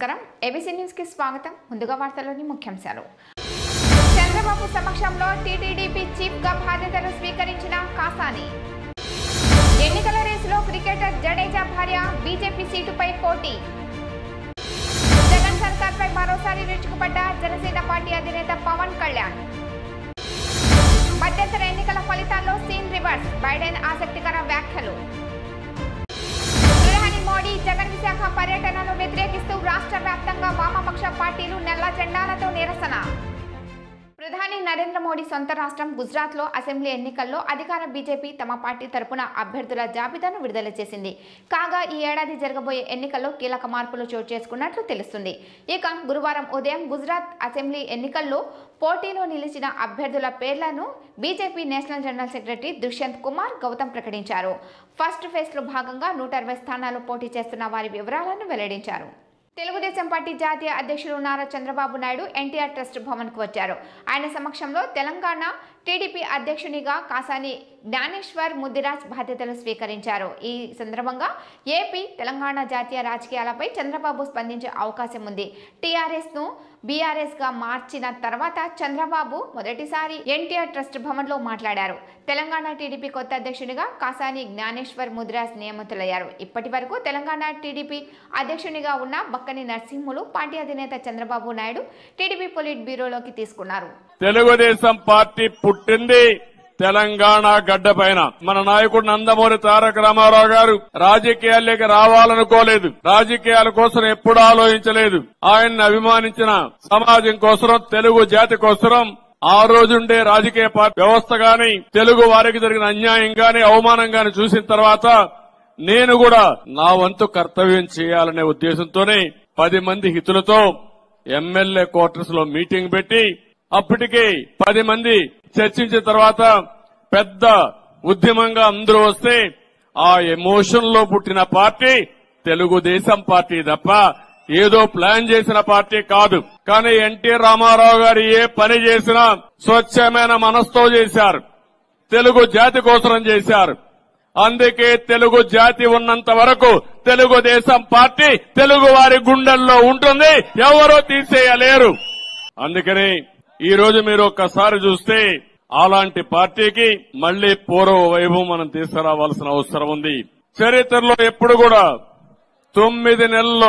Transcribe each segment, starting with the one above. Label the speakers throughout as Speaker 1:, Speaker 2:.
Speaker 1: నమస్కారం ABC news కి స్వాగతం ముందుగా వార్తల్లోని ముఖ్యాంశాలు చంద్రబాబు సమక్షంలో టీటీడీపీ చీఫ్ గా బాధ్యతలు స్వీకరించిన కాసాని ఎన్నికల రేసులో క్రికెటర్ జడేజా భార్య బీజేపీ సీటుపై పోటీ జగన్ సర్కార్పై మరోసారి విరుచుకుపడ్డ జనసేన పార్టీ అధినేత పవన్ కళ్యాణ్ మధ్యంతర ఎన్నికల ఫలితాల్లో సీన్ రివర్స్ బైడెన్ ఆసక్తికర వ్యాఖ్యలు మోడీ జగన్ విశాఖ పర్యటనను వ్యతిరేకిస్తూ రాష్ట్ర వ్యాప్తంగా వామపక్ష పార్టీలు నల్ల జెండాలతో నిరసన ప్రధాని నరేంద్ర మోడీ సొంత రాష్ట్రం గుజరాత్ లో అసెంబ్లీ ఎన్నికల్లో అధికార బీజేపీ తమ పార్టీ తరపున అభ్యర్థుల జాబితాను విడుదల చేసింది. కాగా ఈ ఏడాది జరగబోయే ఎన్నికల్లో కీలక మార్పులు చోటు చేసుకున్నట్లు తెలుస్తుంది. ఇక గురువారం ఉదయం గుజరాత్ అసెంబ్లీ ఎన్నికల్లో పోటీలో నిలిచిన అభ్యర్థుల పేర్లను BJP national general secretary Dushyant Kumar Gautam ప్రకటించారు. ఫస్ట్ ఫేజ్ లో భాగంగా 160 స్థానాలు పోటీ చేస్తున్న వారి వివరాలను వెల్లడించారు. తెలుగుదేశం పార్టీ జాతీయ అధ్యక్షులు నారా చంద్రబాబు నాయుడు ఎన్టీఆర్ ట్రస్ట్ భవన్ కు వచ్చారు. ఆయన సమక్షంలో తెలంగాణ టీడీపీ అధ్యక్షునిగా కాసాని జ్ఞానేశ్వర్ ముద్దిరాజ్ బాధ్యతలు స్వీకరించారు. ఈ సందర్భంగా ఏపీ తెలంగాణ జాతీయ రాజకీయాలపై చంద్రబాబు స్పందించే అవకాశం ఉంది. టీఆర్ఎస్ ను బీఆర్ఎస్ గా మార్చిన తర్వాత చంద్రబాబు మొదటిసారి ఎన్టీఆర్ ట్రస్ట్ భవన్ లో మాట్లాడారు. తెలంగాణ టీడీపీ కొత్త అధ్యక్షునిగా కాసాని జ్ఞానేశ్వర్ ముద్దిరాజ్ నియమితులయ్యారు. ఇప్పటి వరకు తెలంగాణ టీడీపీ అధ్యక్షునిగా ఉన్న బక్కని నరసింహులు పార్టీ అధినేత చంద్రబాబు నాయుడు టీడీపీ పొలిట్ బ్యూరోలోకి తీసుకున్నారు.
Speaker 2: తెలుగుదేశం పార్టీ పుట్టింది తెలంగాణ గడ్డ పైన. మన నాయకుడు నందమూరి తారక రామారావు గారు రాజకీయాల్లోకి రావాలనుకోలేదు, రాజకీయాల కోసం ఎప్పుడు ఆలోచించలేదు. ఆయన్ని అభిమానించిన సమాజం కోసం, తెలుగు జాతి కోసం ఆ రోజుండే రాజకీయ పార్టీ వ్యవస్థ గాని, తెలుగు వారికి జరిగిన అన్యాయం గాని, అవమానం గాని చూసిన తర్వాత నేను కూడా నా వంతు కర్తవ్యం చేయాలనే ఉద్దేశంతోనే 10 మంది హితులతో ఎమ్మెల్యే క్వార్టర్స్ లో మీటింగ్ పెట్టి అప్పటికే 10 మంది చర్చించిన తర్వాత పెద్ద ఉద్యమంగా అందరూ వస్తే ఆ ఎమోషన్ లో పుట్టిన పార్టీ తెలుగుదేశం పార్టీ తప్ప ఏదో ప్లాన్ చేసిన పార్టీ కాదు. కానీ ఎన్టీ రామారావు గారు ఏ పని చేసినా స్వచ్ఛమైన మనసుతో చేశారు, తెలుగు జాతి కోసం చేశారు. అందుకే తెలుగు జాతి ఉన్నంత వరకు తెలుగుదేశం పార్టీ తెలుగు వారి గుండెల్లో ఉంటుంది, ఎవరూ తీసేయలేరు. అందుకని ఈ రోజు మీరు ఒక్కసారి చూస్తే అలాంటి పార్టీకి మళ్లీ పూర్వ వైభవం మనం తీసుకురావాల్సిన అవసరం ఉంది. చరిత్రలో ఎప్పుడు కూడా 9 నెలల్లో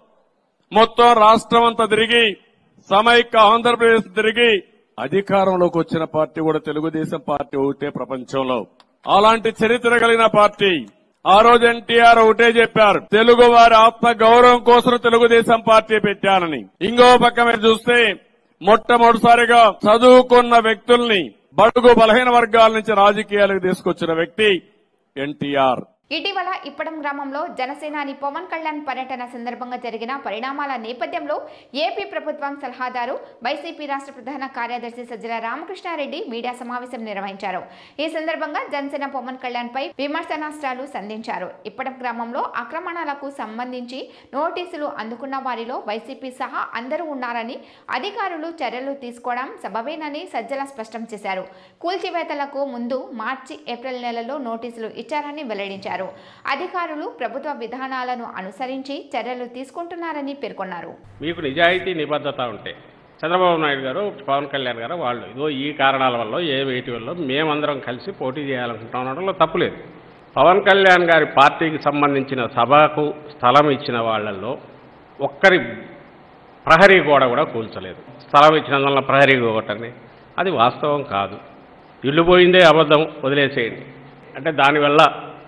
Speaker 2: మొత్తం రాష్ట్రం అంతా తిరిగి సమైక్య ఆంధ్రప్రదేశ్ తిరిగి అధికారంలోకి వచ్చిన పార్టీ కూడా తెలుగుదేశం పార్టీ ఒకటే ప్రపంచంలో. అలాంటి చరిత్ర కలిగిన పార్టీ. ఆ రోజు ఎన్టీఆర్ ఒకటే చెప్పారు, తెలుగు వారి ఆత్మ గౌరవం కోసం తెలుగుదేశం పార్టీ పెట్టానని. ఇంకో పక్క మీరు చూస్తే మొట్టమొదటిసారిగా చదువుకున్న వ్యక్తుల్ని బడుగు బలహీన వర్గాల నుంచి రాజకీయాలకు తీసుకొచ్చిన వ్యక్తి ఎన్టీఆర్.
Speaker 1: ఇటీవల ఇప్పడం గ్రామంలో జనసేనాని పవన్ కళ్యాణ్ పర్యటన సందర్భంగా జరిగిన పరిణామాల నేపథ్యంలో ఏపీ ప్రభుత్వం సలహాదారు వైసీపీ రాష్ట్ర ప్రధాన కార్యదర్శి సజ్జల రామకృష్ణారెడ్డి మీడియా సమావేశం నిర్వహించారు. ఈ సందర్భంగా జనసేన పవన్ కళ్యాణ్ పై విమర్శనాస్త్రాలు సంధించారు. ఇప్పడం గ్రామంలో ఆక్రమణలకు సంబంధించి నోటీసులు అందుకున్న వారిలో వైసీపీ సహా అందరూ ఉన్నారని, అధికారులు చర్యలు తీసుకోవడం సబబేనని సజ్జల స్పష్టం చేశారు. కూల్చివేతలకు ముందు మార్చి, ఏప్రిల్ నెలలో నోటీసులు ఇచ్చారని వెల్లడించారు. అధికారులు ప్రభుత్వ విధానాలను అనుసరించి చర్యలు తీసుకుంటున్నారని పేర్కొన్నారు.
Speaker 3: మీకు నిజాయితీ నిబద్ధత ఉంటే చంద్రబాబు నాయుడు గారు, పవన్ కళ్యాణ్ గారు వాళ్ళు ఇదో ఈ కారణాల వల్ల వేటి వల్ల మేమందరం కలిసి పోటీ చేయాలనుకుంటున్నాలో తప్పులేదు. పవన్ కళ్యాణ్ గారి పార్టీకి సంబంధించిన సభకు స్థలం ఇచ్చిన వాళ్లలో ఒక్కరి ప్రహరీ గోడ కూడా కూల్చలేదు. స్థలం ఇచ్చినందువల్ల ప్రహరీ గోడని అది వాస్తవం కాదు. ఇల్లు పోయిందే అబద్ధం, వదిలేసేయండి. అంటే దానివల్ల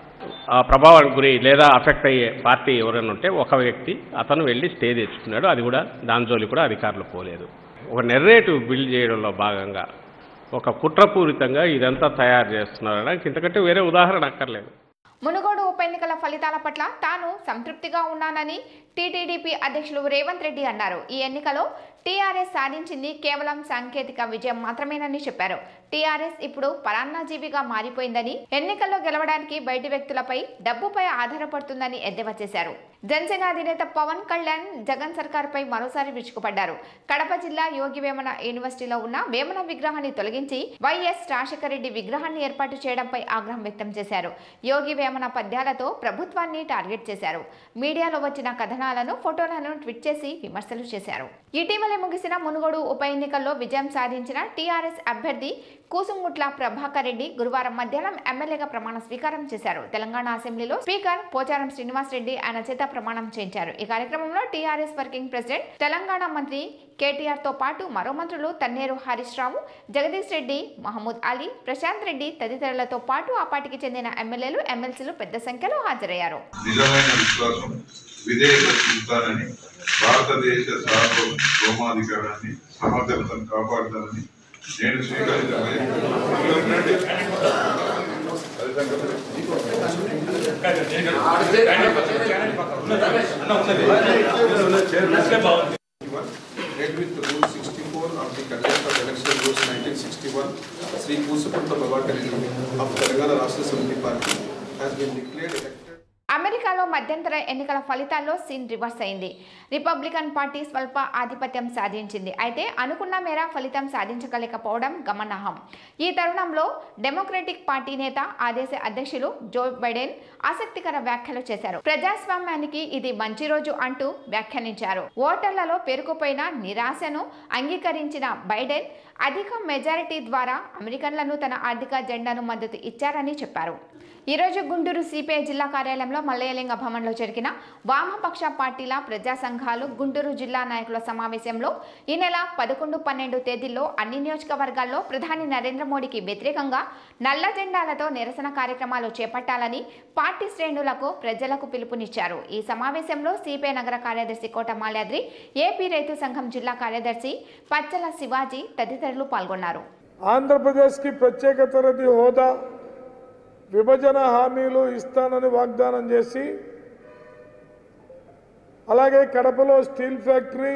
Speaker 3: ఆ ప్రభావానికి గురి లేదా అఫెక్ట్ అయ్యే పార్టీ ఎవరైనా ఉంటే ఒక వ్యక్తి అతను వెళ్లి స్టే తెచ్చుకున్నాడు. అది కూడా దాని జోలి కూడా అధికారులు పోలేదు. ఒక నెర్రేటివ్ బిల్డ్ చేయడంలో భాగంగా ఒక కుట్రపూరితంగా ఇదంతా తయారు చేస్తున్నారనడానికి ఇంతకంటే వేరే ఉదాహరణ అక్కర్లేదు.
Speaker 1: మునుగోడు ఉప ఎన్నికల ఫలితాల పట్ల తాను సంతృప్తిగా ఉన్నానని టీటీడీపీ అధ్యక్షులు రేవంత్ రెడ్డి అన్నారు. ఈ ఎన్నికలో టీఆర్ఎస్ సాధించింది కేవలం సాంకేతిక విజయం మాత్రమేనని చెప్పారు. టీఆర్ఎస్ ఇప్పుడు పరాన్నజీవిగా మారిపోయిందని, ఎన్నికల్లో గెలవడానికి బయటి వ్యక్తులపై, డబ్బుపై ఆధారపడుతుందని ఎద్దేవా చేశారు. జనసేన అధినేత పవన్ కళ్యాణ్ జగన్ సర్కార్పై మరోసారి విరుచుకుపడ్డారు. కడప జిల్లా యోగి వేమన యూనివర్సిటీలో ఉన్న వేమన విగ్రహాన్ని తొలగించి వైఎస్ రాజశేఖర రెడ్డి విగ్రహాన్ని ఏర్పాటు చేయడంపై ఆగ్రహం వ్యక్తం చేశారు. యోగి వేమన పద్యాల నిందలతో ప్రభుత్వాన్ని టార్గెట్ చేశారు. మీడియాలో వచ్చిన కథనాలను, ఫోటోలను ట్వీట్ చేసి విమర్శలు చేశారు. ఇటీవలే ముగిసిన మునుగోడు ఉప ఎన్నికల్లో విజయం సాధించిన టీఆర్ఎస్ అభ్యర్థి కూసుంగుట్ల ప్రభాకర్ రెడ్డి గురువారం మధ్యాహ్నం ఎమ్మెల్యేగా ప్రమాణ స్వీకారం చేశారు. తెలంగాణ అసెంబ్లీలో స్పీకర్ పోచారం శ్రీనివాస్ రెడ్డి ఆయన చేత ప్రమాణం చేయించారు. ఈ కార్యక్రమంలో టీఆర్ఎస్ వర్కింగ్ ప్రెసిడెంట్, తెలంగాణ మంత్రి కేటీఆర్ తో పాటు మరో మంత్రులు తన్నేరు హరీష్ రావు, జగదీష్ రెడ్డి, మహమూద్ అలీ, ప్రశాంత్ రెడ్డి తదితరులతో పాటు ఆ పార్టీకి చెందిన ఎమ్మెల్యేలు, ఎమ్మెల్సీలు పెద్ద సంఖ్యలో హాజరయ్యారు.
Speaker 4: భారతదేశ సార్వభౌమాధికారాన్ని సమగ్రతను కాపాడుతానని నేను స్వీకరించబోయే
Speaker 5: with Rule 64 of the Conduct of Election Rules 1961, Sri Kusukunta Babakar Reddy of Telangana Rashtra Samiti Party has been declared elected.
Speaker 1: అమెరికాలో మధ్యంతర ఎన్నికల ఫలితాల్లో సీన్ రివర్స్ అయింది. రిపబ్లికన్ పార్టీ స్వల్ప ఆధిపత్యం సాధించింది. అయితే అనుకున్న మేర ఫలితం సాధించగలేకపోవడం గమనార్హం. ఈ తరుణంలో డెమోక్రటిక్ పార్టీ నేత, ఆ దేశ అధ్యక్షులు జో బైడెన్ ఆసక్తికర వ్యాఖ్యలు చేశారు. ప్రజాస్వామ్యానికి ఇది మంచి రోజు అంటూ వ్యాఖ్యానించారు. ఓటర్లలో పేరుకుపోయిన నిరాశను అంగీకరించిన బైడెన్ అధిక మెజారిటీ ద్వారా అమెరికన్లను తన ఆర్థిక జెండాను మద్దతు ఇచ్చారని చెప్పారు. ఈరోజు గుంటూరు సిపిఐ జిల్లా కార్యాలయంలో మల్లయ్యలింగ భవన్లో జరిగిన వామపక్ష పార్టీల ప్రజా సంఘాలు గుంటూరు జిల్లా నాయకుల సమావేశంలో ఈ నెల 11, 12 తేదీల్లో అన్ని నియోజకవర్గాల్లో ప్రధాని నరేంద్ర మోడీకి వ్యతిరేకంగా నల్ల జెండాలతో నిరసన కార్యక్రమాలు చేపట్టాలని పార్టీ శ్రేణులకు, ప్రజలకు పిలుపునిచ్చారు. ఈ సమావేశంలో సిపిఐ నగర కార్యదర్శి కోట మాల్యాద్రి, ఏపీ రైతు సంఘం జిల్లా కార్యదర్శి పచ్చల శివాజీ తదితరులు పాల్గొన్నారు.
Speaker 6: ఆంధ్రప్రదేశ్కి ప్రత్యేక తరగతి హోదా, విభజన హామీలు ఇస్తానని వాగ్దానం చేసి, అలాగే కడపలో స్టీల్ ఫ్యాక్టరీ,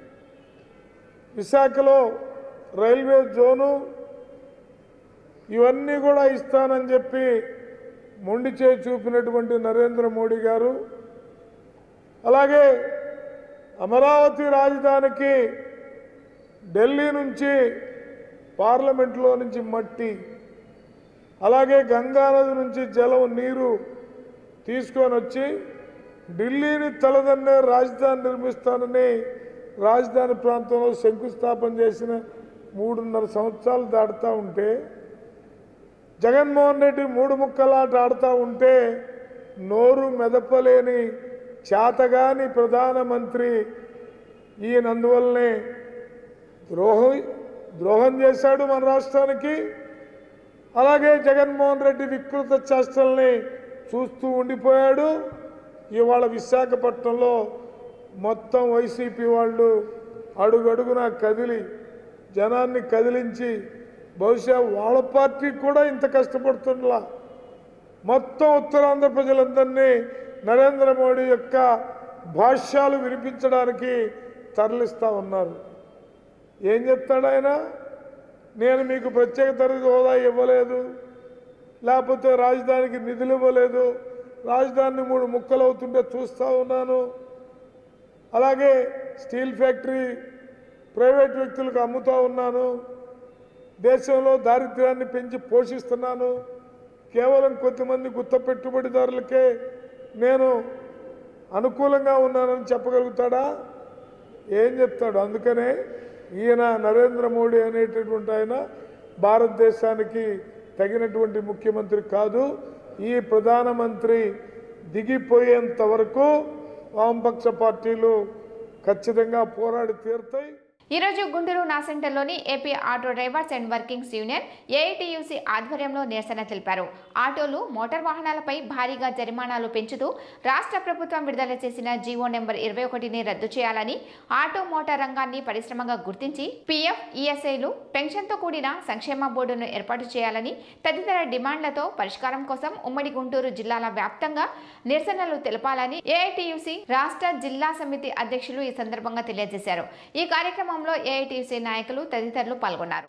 Speaker 6: విశాఖలో రైల్వే జోను, ఇవన్నీ కూడా ఇస్తానని చెప్పి మొండి చేయి చూపినటువంటి నరేంద్ర మోడీ గారు, అలాగే అమరావతి రాజధానికి ఢిల్లీ నుంచి పార్లమెంట్లో నుంచి మట్టి, అలాగే గంగానది నుంచి జలం నీరు తీసుకొని వచ్చి ఢిల్లీని తలదన్నే రాజధాని నిర్మిస్తానని రాజధాని ప్రాంతంలో శంకుస్థాపన చేసిన 3.5 సంవత్సరాలు దాటుతూ ఉంటే, జగన్మోహన్ రెడ్డి 3 ముక్కలాట ఆడుతూ ఉంటే నోరు మెదపలేని చేతగాని ప్రధానమంత్రి ఈయనందువల్లనే ద్రోహం చేశాడు మన రాష్ట్రానికి. అలాగే జగన్మోహన్ రెడ్డి వికృత చేష్టల్ని చూస్తూ ఉండిపోయాడు. ఇవాళ విశాఖపట్నంలో మొత్తం వైసీపీ వాళ్ళు అడుగడుగునా కదిలి జనాన్ని కదిలించి, బహుశా వాళ్ళ పార్టీ కూడా ఇంత కష్టపడుతుండలా, మొత్తం ఉత్తరాంధ్ర ప్రజలందరినీ నరేంద్ర మోడీ యొక్క భాష్యాలు వినిపించడానికి తరలిస్తూ ఉన్నారు. ఏం చెప్తాడు ఆయన? నేను మీకు ప్రత్యేక తరగతి హోదా ఇవ్వలేదు, లేకపోతే రాజధానికి నిధులు ఇవ్వలేదు, రాజధాని 3 ముక్కలు అవుతుంటే చూస్తూ ఉన్నాను, అలాగే స్టీల్ ఫ్యాక్టరీ ప్రైవేట్ వ్యక్తులకు అమ్ముతూ ఉన్నాను, దేశంలో దారిద్ర్యాన్ని పెంచి పోషిస్తున్నాను, కేవలం కొంతమంది గుత్త పెట్టుబడిదారులకే నేను అనుకూలంగా ఉన్నానని చెప్పగలుగుతాడా? ఏం చెప్తాడు? అందుకనే ఈయన నరేంద్ర మోడీ అనేటటువంటి ఆయన భారతదేశానికి తగినటువంటి ముఖ్యమంత్రి కాదు. ఈ ప్రధానమంత్రి దిగిపోయేంత వరకు వామపక్ష పార్టీలు ఖచ్చితంగా పోరాడి తీరుతాయి.
Speaker 1: ఈరోజు గుంటూరు నా సెంటర్లోని AP auto drivers and workings union AITUC ఆధ్వర్యంలో నిరసన తెలిపారు. ఆటోలు, మోటార్ వాహనాలపై భారీగా జరిమానాలు పెంచుతూ రాష్ట్ర ప్రభుత్వం విడుదల చేసిన జీవో నెంబర్ 21ని రద్దు చేయాలని, ఆటో మోటార్ రంగాన్ని పరిశ్రమగా గుర్తించి పీఎఫ్, ఈఎస్ఐలు, పెన్షన్తో కూడిన సంక్షేమ బోర్డును ఏర్పాటు చేయాలని తదితర డిమాండ్లతో పరిష్కారం కోసం ఉమ్మడి గుంటూరు జిల్లాల వ్యాప్తంగా నిరసనలు తెలపాలని ఏఐటీయూసీ రాష్ట్ర జిల్లా సమితి అధ్యక్షులు ఈ సందర్భంగా తెలియజేశారు. ఈ కార్యక్రమం ఏఐటీసీ నాయకులు తదితరులు పాల్గొన్నారు.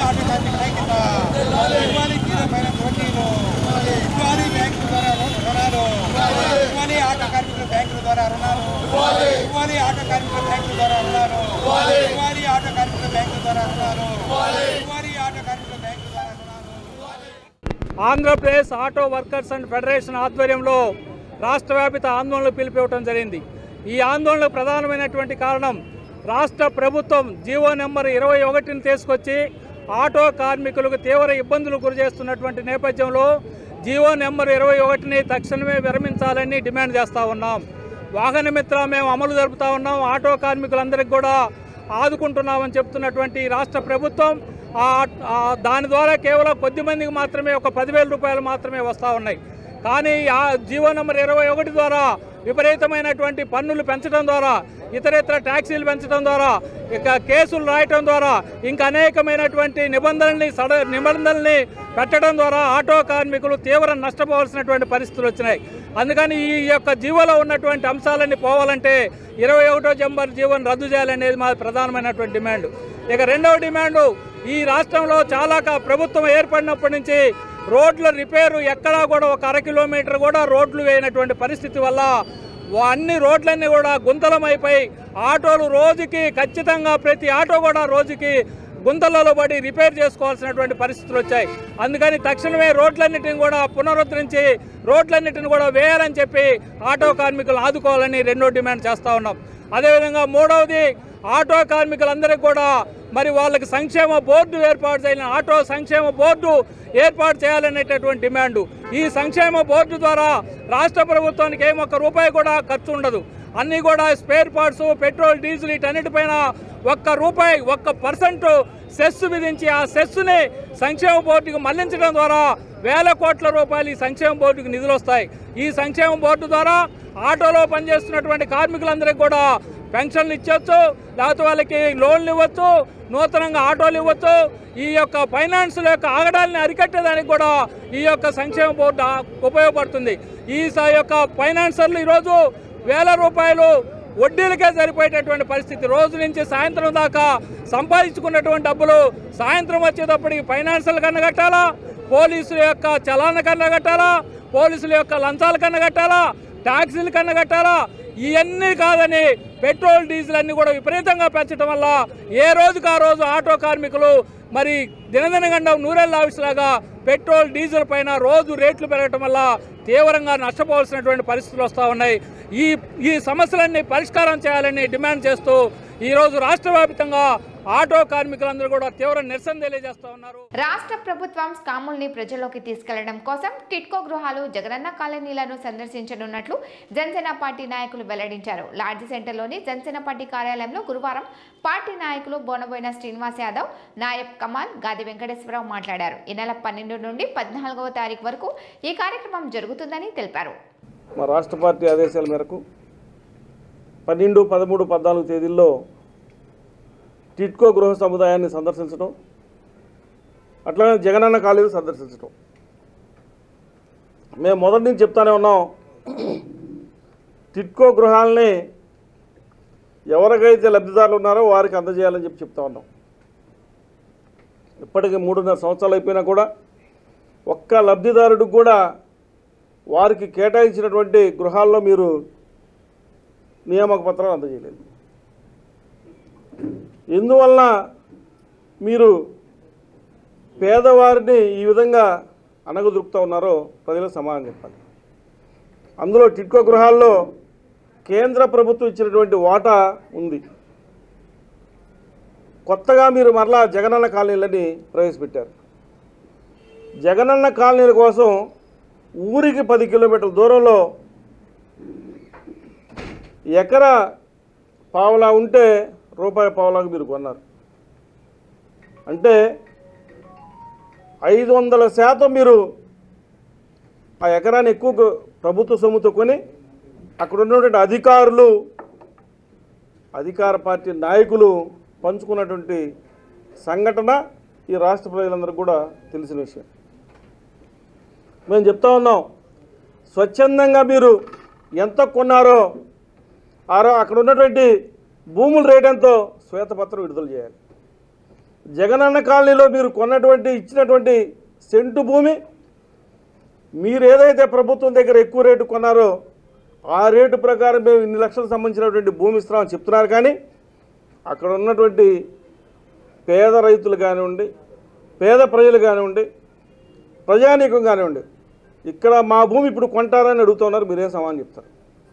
Speaker 7: Andhra Pradesh auto workers and federation ఆధ్వర్యంలో రాష్ట్ర వ్యాపిత ఆందోళనలు పిలిపివ్వడం జరిగింది. ఈ ఆందోళనకు ప్రధానమైనటువంటి కారణం రాష్ట్ర ప్రభుత్వం జీవో నెంబర్ 21ని తీసుకొచ్చి ఆటో కార్మికులకు తీవ్ర ఇబ్బందులు గురిచేస్తున్నటువంటి నేపథ్యంలో జీవో నెంబర్ 21ని తక్షణమే విరమించాలని డిమాండ్ చేస్తూ ఉన్నాం. వాహన మిత్ర మేము అమలు జరుపుతూ ఉన్నాం, ఆటో కార్మికులందరికీ కూడా ఆదుకుంటున్నామని చెప్తున్నటువంటి రాష్ట్ర ప్రభుత్వం దాని ద్వారా కేవలం కొద్ది మందికి మాత్రమే ఒక 10,000 రూపాయలు మాత్రమే వస్తూ ఉన్నాయి. కానీ ఆ జీవో నెంబర్ 21 ద్వారా విపరీతమైనటువంటి పన్నులు పెంచడం ద్వారా, ఇతరేతర ట్యాక్సీలు పెంచడం ద్వారా, ఇక కేసులు రాయటం ద్వారా, ఇంకా అనేకమైనటువంటి నిబంధనల్ని పెట్టడం ద్వారా ఆటో కార్మికులు తీవ్ర నష్టపోవాల్సినటువంటి పరిస్థితులు వచ్చినాయి. అందుకని ఈ యొక్క జీవోలో ఉన్నటువంటి అంశాలన్నీ పోవాలంటే 21వ నెంబర్ జీవోను రద్దు చేయాలనేది మా ప్రధానమైనటువంటి డిమాండ్. ఇక రెండవ డిమాండు, ఈ రాష్ట్రంలో చాలా ప్రభుత్వం ఏర్పడినప్పటి నుంచి రోడ్ల రిపేరు ఎక్కడా కూడా ఒక 1/2 కిలోమీటర్ కూడా రోడ్లు వేయనటువంటి పరిస్థితి వల్ల అన్ని రోడ్లన్నీ కూడా గుంతలమైపోయి ఆటోలు రోజుకి ఖచ్చితంగా ప్రతి ఆటో కూడా రోజుకి గుంతలలో పడి రిపేర్ చేసుకోవాల్సినటువంటి పరిస్థితులు వచ్చాయి. అందుకని తక్షణమే రోడ్లన్నిటిని కూడా పునరుద్ధరించి రోడ్లన్నిటిని కూడా వేయాలని చెప్పి ఆటో కార్మికులు ఆదుకోవాలని రెండో డిమాండ్ చేస్తూ ఉన్నాం. అదేవిధంగా మూడవది, ఆటో కార్మికులందరికీ కూడా మరి వాళ్ళకి సంక్షేమ బోర్డు ఏర్పాటు చేయాలని, ఆటో సంక్షేమ బోర్డు ఏర్పాటు చేయాలనేటటువంటి డిమాండు. ఈ సంక్షేమ బోర్డు ద్వారా రాష్ట్ర ప్రభుత్వానికి ₹1 కూడా ఖర్చు ఉండదు. అన్నీ కూడా స్పేర్ పార్ట్స్, పెట్రోల్, డీజిల్ వీటన్నిటిపైన ₹1% సెస్ విధించి ఆ సెస్ని సంక్షేమ బోర్డుకు మళ్లించడం ద్వారా వేల కోట్ల రూపాయలు ఈ సంక్షేమ బోర్డుకు నిధులు వస్తాయి. ఈ సంక్షేమ బోర్డు ద్వారా ఆటోలో పనిచేస్తున్నటువంటి కార్మికులందరికీ కూడా పెన్షన్లు ఇచ్చవచ్చు, లేకపోతే వాళ్ళకి లోన్లు ఇవ్వచ్చు, నూతనంగా ఆటోలు ఇవ్వచ్చు. ఈ యొక్క ఫైనాన్సుల యొక్క ఆగడాలని అరికట్టేదానికి కూడా ఈ యొక్క సంక్షేమ బోర్డు ఉపయోగపడుతుంది. ఈ యొక్క ఫైనాన్సర్లు ఈరోజు ₹1,000 వడ్డీలకే సరిపోయేటటువంటి పరిస్థితి. రోజు నుంచి సాయంత్రం దాకా సంపాదించుకున్నటువంటి డబ్బులు సాయంత్రం వచ్చేటప్పటికి ఫైనాన్షియల్ కన్నా కట్టాలా, పోలీసుల యొక్క చలాన కన్నా కట్టాలా, పోలీసుల యొక్క లంచాల కన్నా కట్టాలా, ట్యాక్సీల కన్నా కట్టాలా. ఇవన్నీ కాదని పెట్రోల్, డీజిల్ అన్నీ కూడా విపరీతంగా పెంచడం వల్ల ఏ రోజుకు ఆ రోజు ఆటో కార్మికులు మరి దినదినగండం నూరెళ్ళ ఆవిష్లాగా పెట్రోల్, డీజిల్ పైన రోజు రేట్లు పెరగటం వల్ల తీవ్రంగా నష్టపోవాల్సినటువంటి పరిస్థితులు వస్తూ ఉన్నాయి. ఈ సమస్యలన్నీ పరిష్కారం చేయాలని డిమాండ్ చేస్తూ ఈరోజు రాష్ట్ర వ్యాప్తంగా ఆటో కార్మికులందరూ కూడా తీవ్ర నిరసన తెలియజేస్తూ ఉన్నారు.
Speaker 1: రాష్ట్ర ప్రభుత్వం స్కాముల్ని ప్రజల్లోకి తీసుకెళ్లడం కోసం టిట్కో గృహాలు, జగనన్న కాలనీలను సందర్శించనున్నట్లు జనసేన పార్టీ నాయకులు వెల్లడించారు. లాడ్జి సెంటర్లోని జనసేన పార్టీ కార్యాలయంలో గురువారం పార్టీ నాయకులు బోనబోయిన శ్రీనివాస్ యాదవ్, నాయబ్ కమాల్, గాది వెంకటేశ్వరరావు మాట్లాడారు. ఈ నెల 12 నుండి 14వ తారీఖు వరకు ఈ కార్యక్రమం జరుగుతుందని తెలిపారు.
Speaker 8: మా రాష్ట్ర పార్టీ ఆదేశాల మేరకు 12, 13, 14 తేదీల్లో టిట్కో గృహ సముదాయాన్ని సందర్శించడం, అట్లాగే జగనన్న కాలనీలు సందర్శించడం. మేము మొదటి నుంచి చెప్తానే ఉన్నాం, టిట్కో గృహాలని ఎవరికైతే లబ్ధిదారులు ఉన్నారో వారికి అందజేయాలని చెప్తా ఉన్నాం. ఇప్పటికీ 3.5 సంవత్సరాలు అయిపోయినా కూడా ఒక్క లబ్ధిదారుడికి కూడా వారికి కేటాయించినటువంటి గృహాల్లో మీరు నియామక పత్రాలు అందజేయలేదు. ఎందువలన మీరు పేదవారిని ఈ విధంగా అనగదొరుకుతూ ఉన్నారో ప్రజలకు సమాధానం చెప్పాలి. అందులో టిట్కో గృహాల్లో కేంద్ర ప్రభుత్వం ఇచ్చినటువంటి వాటా ఉంది. కొత్తగా మీరు మరలా జగనన్న కాలనీలని ప్రవేశపెట్టారు. జగనన్న కాలనీల కోసం ఊరికి 10 కిలోమీటర్ల దూరంలో ఎకరా పావలా ఉంటే రూపాయి పావలాకు మీరు కొన్నారు. అంటే 500% మీరు ఆ ఎకరాన్ని ఎక్కువ ప్రభుత్వ సొమ్ముతో కొని అక్కడ ఉన్నటువంటి అధికారులు, అధికార పార్టీ నాయకులు పంచుకున్నటువంటి సంఘటన ఈ రాష్ట్ర ప్రజలందరికీ కూడా తెలిసిన విషయం. మేము చెప్తా ఉన్నాం, స్వచ్ఛందంగా మీరు ఎంత కొన్నారో అక్కడ ఉన్నటువంటి భూముల రేట్ ఎంతో శ్వేతపత్రం విడుదల చేయాలి. జగనన్న కాలనీలో మీరు కొన్నటువంటి ఇచ్చినటువంటి సెంటు భూమి మీరు ఏదైతే ప్రభుత్వం దగ్గర ఎక్కువ రేటు కొన్నారో ఆ రేటు ప్రకారం మేము ఇన్ని లక్షలకు సంబంధించినటువంటి భూమి ఇస్తున్నామని చెప్తున్నారు. కానీ అక్కడ ఉన్నటువంటి పేద రైతులు కానివ్వండి, పేద ప్రజలు కానివ్వండి, ప్రజానీకం కానివ్వండి, ఇక్కడ మా భూమి ఇప్పుడు కొంటారని అడుగుతున్నారు, మీరేం సమాధానం చెప్తారు?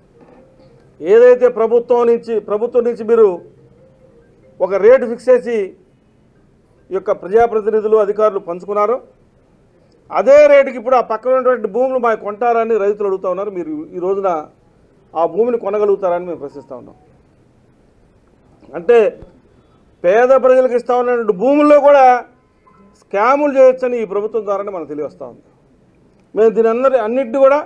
Speaker 8: ఏదైతే ప్రభుత్వం నుంచి మీరు ఒక రేటు ఫిక్స్ చేసి ఈ యొక్క ప్రజాప్రతినిధులు అధికారులు పంచుకున్నారో అదే రేటుకి ఇప్పుడు ఆ పక్కన ఉన్నటువంటి భూములు మాకు కొంటారని రైతులు అడుగుతూ ఉన్నారు. మీరు ఈ రోజున ఆ భూమిని కొనగలుగుతారని మేము ప్రశ్నిస్తూ ఉన్నాం. అంటే పేద ప్రజలకు ఇస్తా ఉన్నటువంటి భూముల్లో కూడా స్కాములు చేయొచ్చని ఈ ప్రభుత్వం ద్వారానే మనకు తెలియవస్తూ ఉంది. మేము దీని అన్నిటిని కూడా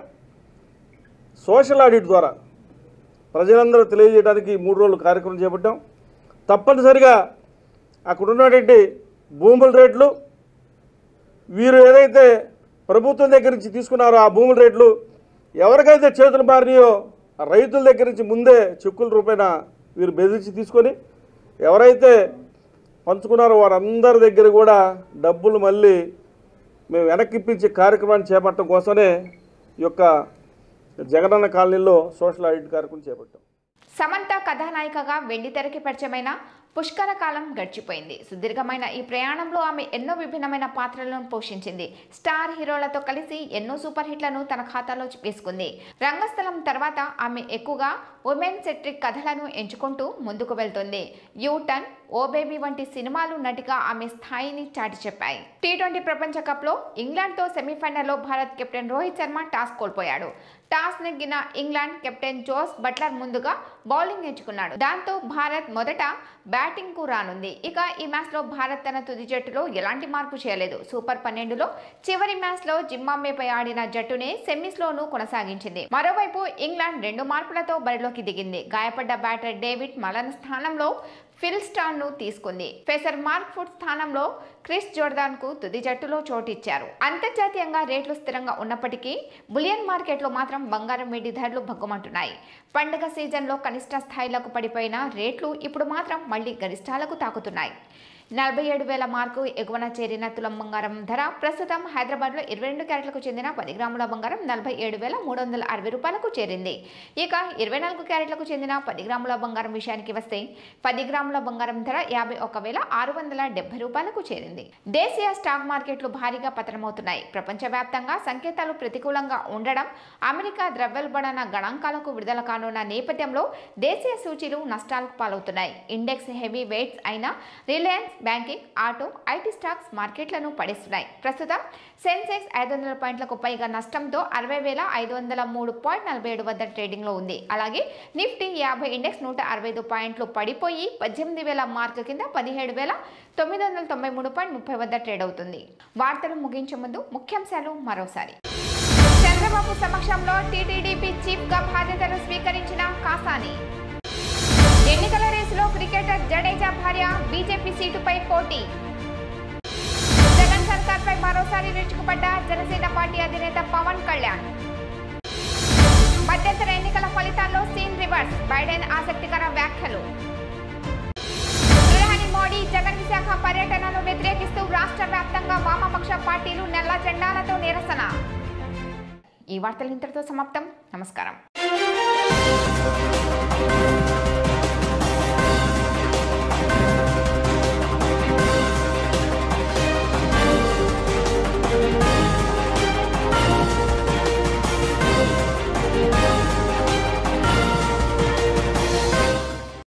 Speaker 8: సోషల్ ఆడిట్ ద్వారా ప్రజలందరూ తెలియజేయడానికి 3 రోజులు కార్యక్రమం చేపట్టాం. తప్పనిసరిగా అక్కడ ఉన్నటువంటి భూముల రేట్లు, వీరు ఏదైతే ప్రభుత్వం దగ్గర నుంచి తీసుకున్నారో ఆ భూముల రేట్లు ఎవరికైతే చేతులు మారినాయో ఆ రైతుల దగ్గర నుంచి ముందే చెక్కుల రూపాయన వీరు బెదిరించి తీసుకొని ఎవరైతే పంచుకున్నారో వారందరి దగ్గర కూడా డబ్బులు మళ్ళీ మేము వెనక్కిప్పించే కార్యక్రమాన్ని చేపట్టడం కోసమే ఈ యొక్క జగనన్న కాలనీలో సోషల్ ఆడిట్ కార్యక్రమం చేపట్టాం.
Speaker 1: సమంత కథానాయికగా వెండితెరకి పరిచయమైన పుష్కర కాలం గడిచిపోయింది. సుదీర్ఘమైన ఈ ప్రయాణంలో ఆమె ఎన్నో విభిన్నమైన పాత్రలను పోషించింది. స్టార్ హీరోలతో కలిసి ఎన్నో సూపర్ హిట్లను తన ఖాతాలో వేసుకుంది. రంగస్థలం తర్వాత ఆమె ఎక్కువగా ఉమెన్ సెట్రిక్ కథలను ఎంచుకుంటూ ముందుకు వెళ్తుంది. యూటర్న్, ఓ బేబీ వంటి సినిమాలు నటిగా ఆమె స్థాయిని చాటి చెప్పాయి. టీ20 ప్రపంచ కప్లో ఇంగ్లాండ్తో సెమీఫైనల్లో భారత్ కెప్టెన్ రోహిత్ శర్మ టాస్ కోల్పోయాడు. టాస్ నెగ్గిన ఇంగ్లాండ్ కెప్టెన్ జోస్ బట్లర్ ముందుగా బౌలింగ్ ఎంచుకున్నాడు. దాంతో భారత్ మొదట బ్యాటింగ్ కు రానుంది. ఇక ఈ మ్యాచ్ లో భారత్ తన తుది జట్టులో ఎలాంటి మార్పు చేయలేదు. సూపర్ 12లో చివరి మ్యాచ్ లో జింబాబ్వేపై ఆడిన జట్టునే సెమీస్ లోనూ కొనసాగించింది. మరోవైపు ఇంగ్లాండ్ 2 మార్పులతో బరిలోకి దిగింది. గాయపడ్డ బ్యాటర్ డేవిడ్ మలన్ స్థానంలో ఫిల్ స్టార్ ను తీసుకుంది. పేసర్ మార్క్ ఫుడ్ స్థానంలో క్రిస్ జోర్దాన్ కు తుది జట్టులో చోటిచ్చారు. అంతర్జాతీయంగా రేట్లు స్థిరంగా ఉన్నప్పటికీ బులియన్ మార్కెట్లో మాత్రం బంగారం వెండి ధరలు భగ్గుమంటున్నాయి. పండుగ సీజన్లో కనిష్ట స్థాయిలకు పడిపోయిన రేట్లు ఇప్పుడు మాత్రం మళ్లీ గరిష్టాలకు తాకుతున్నాయి. 47,000 మార్కు ఎగువన చేరిన తులం బంగారం ధర ప్రస్తుతం హైదరాబాద్లో 22 క్యారెట్లకు చెందిన 10 గ్రాముల బంగారం 47,360 రూపాయలకు చేరింది. ఇక 24 క్యారెట్లకు చెందిన 10 గ్రాముల బంగారం విషయానికి వస్తే 10 గ్రాముల బంగారం ధర 51,670 రూపాయలకు చేరింది. దేశీయ స్టాక్ మార్కెట్లు భారీగా పతనమవుతున్నాయి. ప్రపంచవ్యాప్తంగా సంకేతాలు ప్రతికూలంగా ఉండడం, అమెరికా ద్రవ్యోల్బణ గణాంకాలకు విడుదల కానున్న నేపథ్యంలో దేశీయ సూచీలు నష్టాలకు పాలవుతున్నాయి. ఇండెక్స్ హెవీ వెయిట్స్ అయిన Reliance, banking, auto, IT stocks మార్కెట్లను పడేస్తున్నాయి. ప్రస్తుతం సెన్సెక్స్ 500 పాయింట్లకు పైగా నష్టంతో 60,503.47 వద్ద ట్రేడింగ్ లో ఉంది. అలాగే నిఫ్టీ 50 ఇండెక్స్ 165 పాయింట్లు పడిపోయి 18,000 మార్కు కింద 17,993.30 వద్ద ట్రేడ్ అవుతుంది. వార్తలు ముగించే ముందు ముఖ్యాంశాలు మరోసారి. చంద్రబాబు సమక్షంలో టీటీడీపీ చీఫ్ గా బాధ్యతలు స్వీకరించిన కాసాని. ఎన్నికల రేసులో క్రికెటర్ జడేజా భార్య బీజేపీ సీటుపై పోటీ. జగన్ సర్కార్పై మరోసారి విరుచుకుపడ్డ జనసేన పార్టీ అధినేత పవన్ కళ్యాణ్. మధ్యంతర ఎన్నికల ఫలితాల్లో సీన్ రివర్స్, బైడెన్ ఆసక్తికర వ్యాఖ్యలు. ప్రధాని మోడీ జగన్ విశాఖ పర్యటనను వ్యతిరేకిస్తూ రాష్ట్ర వ్యాప్తంగా వామపక్ష పార్టీలు నల్ల జెండాలతో నిరసన. ఈ వార్తలు ఇంతటితో సమాప్తం. నమస్కారం.